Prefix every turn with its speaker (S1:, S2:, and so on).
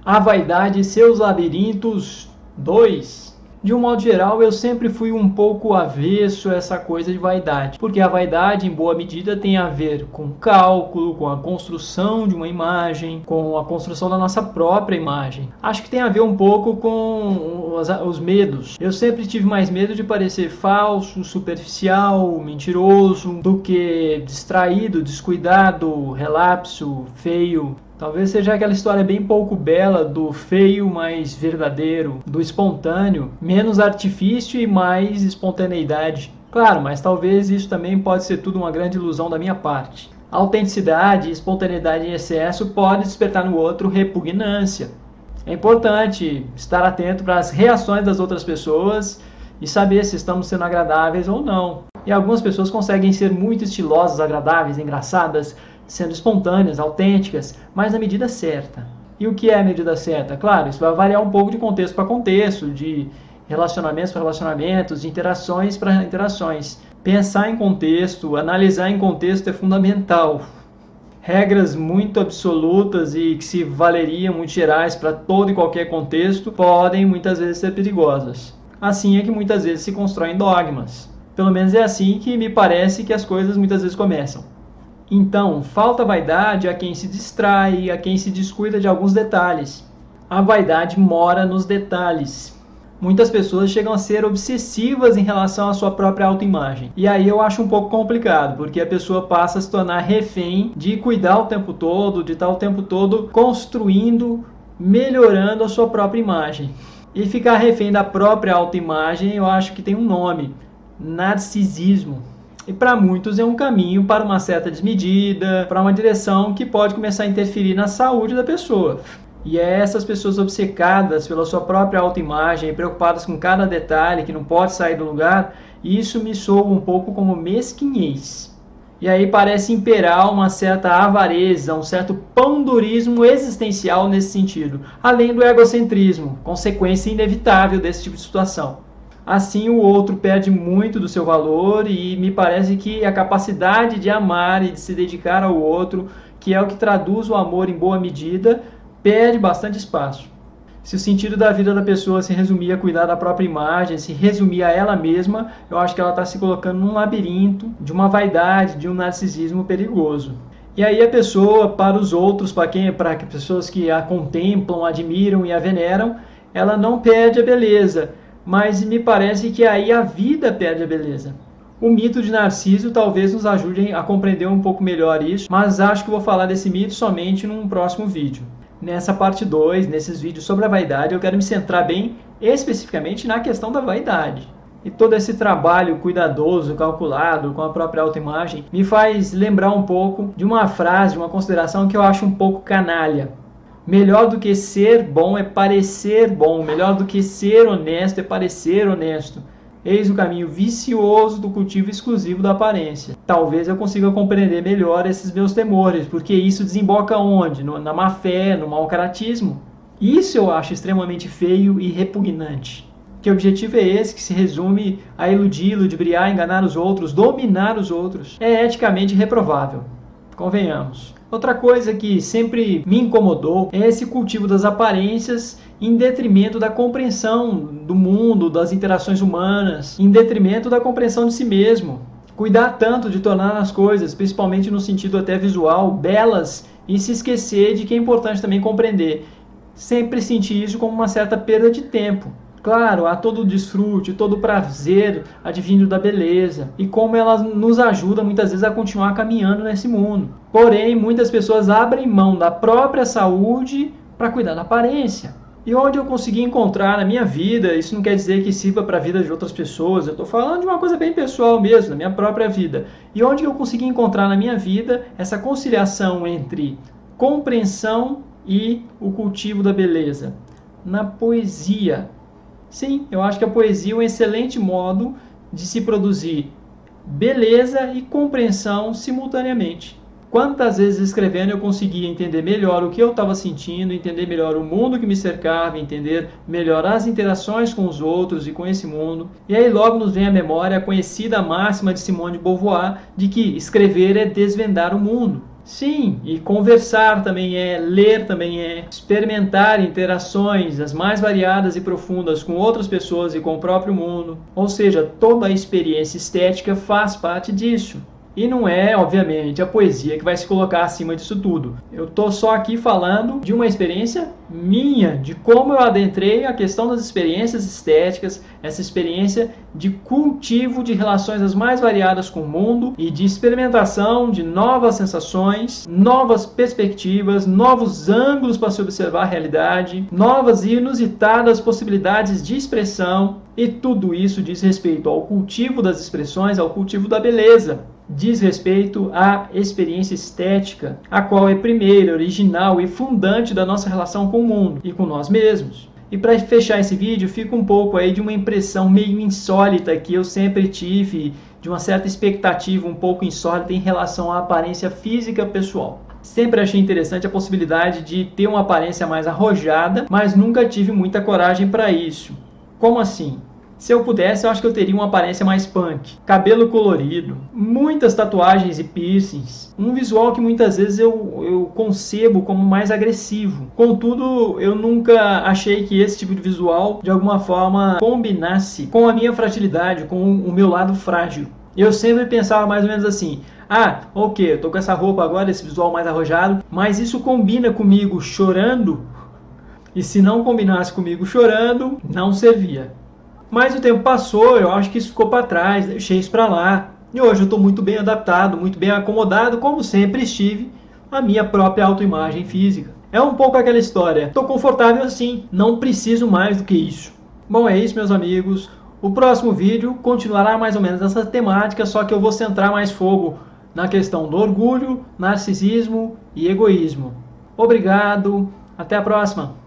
S1: A Vaidade e seus Labirintos 2. De um modo geral, eu sempre fui um pouco avesso a essa coisa de vaidade, porque a vaidade, em boa medida, tem a ver com cálculo, com a construção de uma imagem, com a construção da nossa própria imagem. Acho que tem a ver um pouco com os medos. Eu sempre tive mais medo de parecer falso, superficial, mentiroso, do que distraído, descuidado, relapso, feio. Talvez seja aquela história bem pouco bela do feio mais verdadeiro, do espontâneo, menos artifício e mais espontaneidade. Claro, mas talvez isso também pode ser tudo uma grande ilusão da minha parte. A autenticidade e espontaneidade em excesso pode despertar no outro repugnância. É importante estar atento para as reações das outras pessoas e saber se estamos sendo agradáveis ou não. E algumas pessoas conseguem ser muito estilosas, agradáveis, engraçadas, sendo espontâneas, autênticas, mas na medida certa. E o que é a medida certa? Claro, isso vai variar um pouco de contexto para contexto, de relacionamentos para relacionamentos, de interações para interações. Pensar em contexto, analisar em contexto é fundamental. Regras muito absolutas e que se valeriam muito gerais para todo e qualquer contexto podem muitas vezes ser perigosas. Assim é que muitas vezes se constroem dogmas. Pelo menos é assim que me parece que as coisas muitas vezes começam. Então, falta vaidade a quem se distrai, a quem se descuida de alguns detalhes. A vaidade mora nos detalhes. Muitas pessoas chegam a ser obsessivas em relação à sua própria autoimagem. E aí eu acho um pouco complicado, porque a pessoa passa a se tornar refém de cuidar o tempo todo, de estar o tempo todo construindo, melhorando a sua própria imagem. E ficar refém da própria autoimagem, eu acho que tem um nome: narcisismo. E para muitos é um caminho para uma certa desmedida, para uma direção que pode começar a interferir na saúde da pessoa. E é essas pessoas obcecadas pela sua própria autoimagem, preocupadas com cada detalhe que não pode sair do lugar, isso me soa um pouco como mesquinhez. E aí parece imperar uma certa avareza, um certo pandurismo existencial nesse sentido, além do egocentrismo, consequência inevitável desse tipo de situação. Assim, o outro perde muito do seu valor e me parece que a capacidade de amar e de se dedicar ao outro, que é o que traduz o amor em boa medida, perde bastante espaço. Se o sentido da vida da pessoa se resumir a cuidar da própria imagem, se resumir a ela mesma, eu acho que ela está se colocando num labirinto de uma vaidade, de um narcisismo perigoso. E aí a pessoa, para os outros, para pessoas que a contemplam, admiram e a veneram, ela não perde a beleza, mas me parece que aí a vida perde a beleza. O mito de Narciso talvez nos ajude a compreender um pouco melhor isso, mas acho que vou falar desse mito somente num próximo vídeo. Nessa parte 2, nesses vídeos sobre a vaidade, eu quero me centrar bem especificamente na questão da vaidade. E todo esse trabalho cuidadoso, calculado, com a própria autoimagem, me faz lembrar um pouco de uma frase, uma consideração que eu acho um pouco canalha. Melhor do que ser bom é parecer bom. Melhor do que ser honesto é parecer honesto. Eis o caminho vicioso do cultivo exclusivo da aparência. Talvez eu consiga compreender melhor esses meus temores, porque isso desemboca onde? Na má fé, no mau caratismo. Isso eu acho extremamente feio e repugnante. Que objetivo é esse que se resume a iludir, ludibriar, enganar os outros, dominar os outros? É eticamente reprovável. Convenhamos. Outra coisa que sempre me incomodou é esse cultivo das aparências em detrimento da compreensão do mundo, das interações humanas, em detrimento da compreensão de si mesmo. Cuidar tanto de tornar as coisas, principalmente no sentido até visual, belas e se esquecer de que é importante também compreender. Sempre sentir isso como uma certa perda de tempo. Claro, há todo o desfrute, todo o prazer advindo da beleza e como ela nos ajuda muitas vezes a continuar caminhando nesse mundo. Porém, muitas pessoas abrem mão da própria saúde para cuidar da aparência. E onde eu consegui encontrar na minha vida, isso não quer dizer que sirva para a vida de outras pessoas, eu estou falando de uma coisa bem pessoal mesmo, da minha própria vida. E onde eu consegui encontrar na minha vida essa conciliação entre compreensão e o cultivo da beleza? Na poesia. Sim, eu acho que a poesia é um excelente modo de se produzir beleza e compreensão simultaneamente. Quantas vezes escrevendo eu conseguia entender melhor o que eu estava sentindo, entender melhor o mundo que me cercava, entender melhor as interações com os outros e com esse mundo. E aí logo nos vem à memória a conhecida máxima de Simone de Beauvoir de que escrever é desvendar o mundo. Sim, e conversar também é, ler também é, experimentar interações as mais variadas e profundas com outras pessoas e com o próprio mundo. Ou seja, toda a experiência estética faz parte disso. E não é, obviamente, a poesia que vai se colocar acima disso tudo. Eu estou só aqui falando de uma experiência minha, de como eu adentrei a questão das experiências estéticas, essa experiência de cultivo de relações as mais variadas com o mundo e de experimentação de novas sensações, novas perspectivas, novos ângulos para se observar a realidade, novas e inusitadas possibilidades de expressão. E tudo isso diz respeito ao cultivo das expressões, ao cultivo da beleza. Diz respeito à experiência estética, a qual é primeira, original e fundante da nossa relação com o mundo e com nós mesmos. E para fechar esse vídeo, fica um pouco aí de uma impressão meio insólita que eu sempre tive, de uma certa expectativa um pouco insólita em relação à aparência física pessoal. Sempre achei interessante a possibilidade de ter uma aparência mais arrojada, mas nunca tive muita coragem para isso. Como assim? Se eu pudesse, eu acho que eu teria uma aparência mais punk. Cabelo colorido, muitas tatuagens e piercings. Um visual que muitas vezes eu concebo como mais agressivo. Contudo, eu nunca achei que esse tipo de visual, de alguma forma, combinasse com a minha fragilidade, com o meu lado frágil. Eu sempre pensava mais ou menos assim: ah, ok, eu tô com essa roupa agora, esse visual mais arrojado, mas isso combina comigo chorando? E se não combinasse comigo chorando, não servia. Mas o tempo passou, eu acho que isso ficou para trás, deixei isso para lá. E hoje eu estou muito bem adaptado, muito bem acomodado, como sempre estive, à minha própria autoimagem física. É um pouco aquela história, estou confortável assim, não preciso mais do que isso. Bom, é isso, meus amigos. O próximo vídeo continuará mais ou menos essa temática, só que eu vou centrar mais fogo na questão do orgulho, narcisismo e egoísmo. Obrigado, até a próxima!